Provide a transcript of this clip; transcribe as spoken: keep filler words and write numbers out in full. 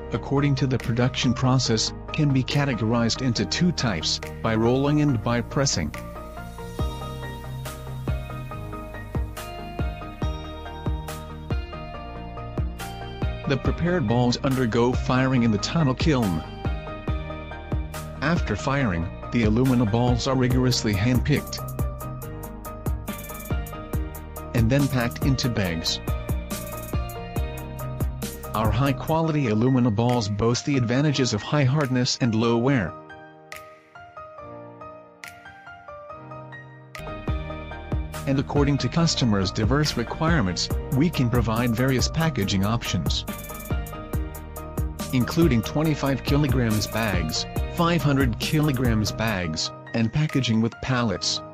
according to the production process, can be categorized into two types, by rolling and by pressing. The prepared balls undergo firing in the tunnel kiln. After firing, the alumina balls are rigorously hand-picked and then packed into bags. Our high-quality alumina balls boast the advantages of high hardness and low wear. And according to customers' diverse requirements, we can provide various packaging options, including twenty-five kilograms bags, five hundred kilograms bags, and packaging with pallets.